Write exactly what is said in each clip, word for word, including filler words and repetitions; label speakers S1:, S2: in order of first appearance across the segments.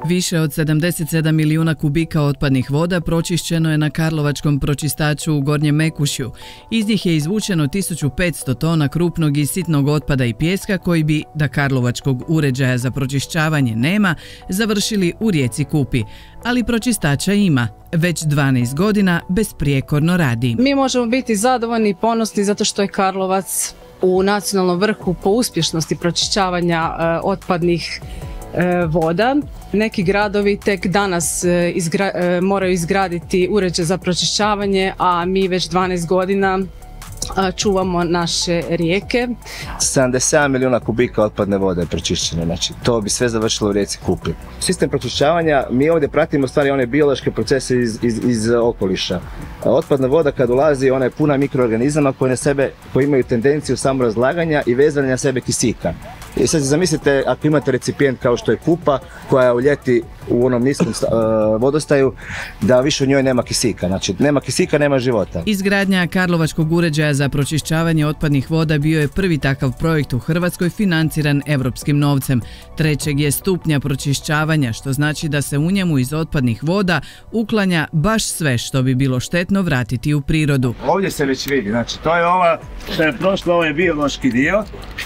S1: Više od sedamdeset sedam milijuna kubika otpadnih voda pročišćeno je na karlovačkom pročistaču u Gornjem Mekušju. Iz njih je izvučeno tisuću petsto tona krupnog i sitnog otpada i pijeska koji bi, da karlovačkog uređaja za pročišćavanje nema, završili u rijeci Kupi. Ali pročistača ima. Već dvanaest godina besprijekorno radi.
S2: Mi možemo biti zadovoljni i ponosni zato što je Karlovac u nacionalnom vrhu po uspješnosti pročišćavanja e, otpadnih e, voda. Neki gradovi tek danas e, izgra, e, moraju izgraditi uređaj za pročišćavanje, a mi već dvanaest godina e, čuvamo naše rijeke.
S3: sedamdeset sedam milijuna kubika otpadne vode je pročišćeno, znači to bi sve završilo u rijeci Kupi. Sistem pročišćavanja, mi ovdje pratimo stvari one biološke procese iz, iz, iz okoliša. Otpadna voda kad ulazi, ona je puna mikroorganizama koji na sebe, koji imaju tendenciju samorazlaganja i vezanja na sebe kisika. I sad zamislite, ako imate recipijent kao što je Kupa, koja je u ljeti u onom niskom uh, vodostaju, da više u njoj nema kisika. Znači, nema kisika, nema života.
S1: Izgradnja karlovačkog uređaja za pročišćavanje otpadnih voda bio je prvi takav projekt u Hrvatskoj financiran europskim novcem. Trećeg je stupnja pročišćavanja, što znači da se u njemu iz otpadnih voda uklanja baš sve što bi bilo štetno vratiti u prirodu.
S4: Ovdje se već vidi, znači to je ova što je prošlo, ovo je biološki dio.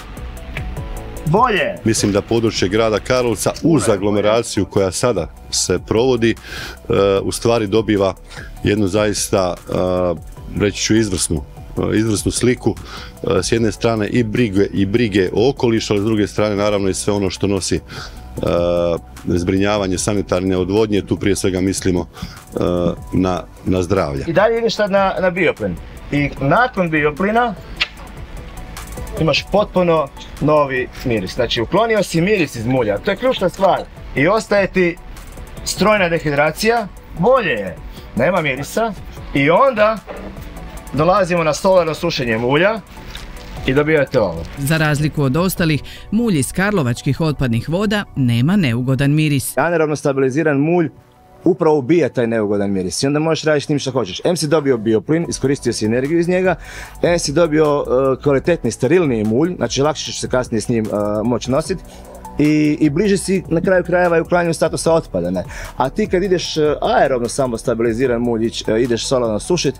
S4: Bolje.
S5: Mislim da područje grada Karlovca uz aglomeraciju koja sada se provodi u stvari dobiva jednu zaista, reći ću, izvrsnu, izvrsnu sliku s jedne strane i brige, i brige o okolišu, ali s druge strane naravno i sve ono što nosi zbrinjavanje sanitarne odvodnje, tu prije svega mislimo na, na zdravlje.
S4: I dalje ideš sad na, na bioplin. I nakon bioplina imaš potpuno novi miris. Znači, uklonio si miris iz mulja, to je ključna stvar. I ostaje ti strojna dehidracija, bolje je, nema mirisa. I onda dolazimo na solarno sušenje mulja i dobijate ovo.
S1: Za razliku od ostalih, mulj iz karlovačkih otpadnih voda nema neugodan miris.
S3: Anaerobno stabiliziran mulj upravo ubija taj neugodan miris i onda možeš raditi s njim što hoćeš. Em si dobio bioplin, iskoristio si energiju iz njega, em si dobio uh, kvalitetni, sterilniji mulj, znači lakše ćeš se kasnije s njim uh, moći nositi i, i bliže si na kraju krajeva i uklanjanju statusa otpada. Ne? A ti kad ideš uh, aerobno samo stabiliziran mulj, uh, ideš solarno sušit,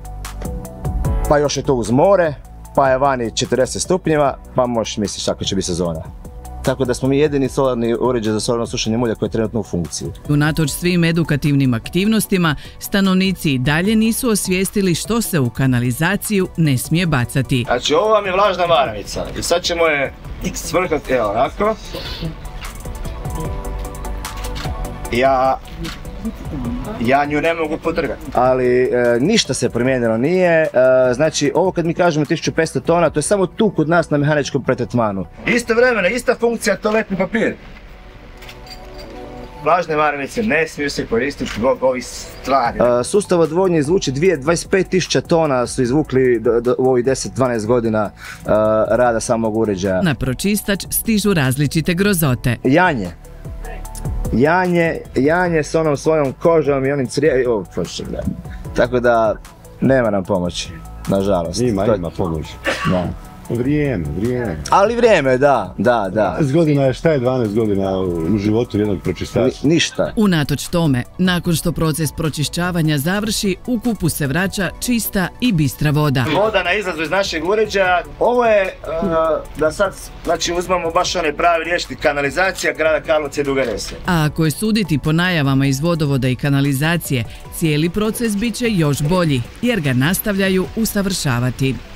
S3: pa još je to uz more, pa je vani četrdeset stupnjeva, pa možeš misliš kako će biti sezona. Tako da smo mi jedini solarni uređaj za solarno sušenje mulja koji je trenutno u funkciji.
S1: Unatoč svim edukativnim aktivnostima, stanovnici i dalje nisu osvijestili što se u kanalizaciju ne smije bacati.
S4: Znači, ovo vam je vlažna maramica i sad ćemo je svrhati, evo ovako. Ja... Ja nju ne mogu potrgati.
S3: Ali e, ništa se promijenilo nije, e, znači ovo kad mi kažemo tisuću petsto tona, to je samo tu kod nas na mehaničkom pretretmanu.
S4: Isto vremena, ista funkcija, toaletni papir. Vlažne maramice ne smiju se koristiti zbog ovih stvari.
S3: E, sustav odvodnje izvuči dvadeset pet tisuća tona su izvukli do, do, u ovih deset dvanaest godina e, rada samog uređaja.
S1: Na pročistač stižu različite grozote.
S3: Janje. Janje, janje s onom svojom kožom i onim crijevom, tako da nema nam pomoći, nažalost.
S5: Ima,
S3: to...
S5: ima pomoć.
S3: Da.
S5: Vrijeme, vrijeme.
S3: Ali vrijeme, da, da, da.
S5: dvanaest godina je, šta je dvanaest godina u životu jednog pročistača?
S3: Ni, ništa.
S1: Unatoč tome, nakon što proces pročišćavanja završi, u Kupu se vraća čista i bistra voda.
S4: Voda na izlazu iz našeg uređaja, ovo je, uh, da sad, znači uzmemo baš onaj pravi riječnik, kanalizacija grada Karlovca i Duge Rese.
S1: A ako je suditi po najavama iz vodovoda i kanalizacije, cijeli proces bit će još bolji, jer ga nastavljaju usavršavati.